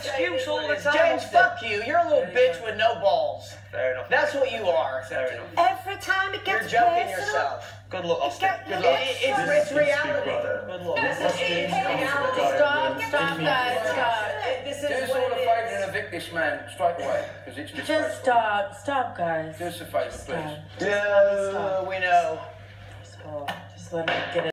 excuse all the time. James, fuck you. You're a little bitch with no balls. Fair enough. That's what you are. Fair enough. Every time it gets You're joking personal, yourself. Good luck, Austin. Good luck. It's reality. Good luck. Stop, guys, stop. This Do is us all what a it favour is. and evict this man straight away, because it's Just disgraceful. stop, guys. Do us a favour, please. We know. Just let him get it.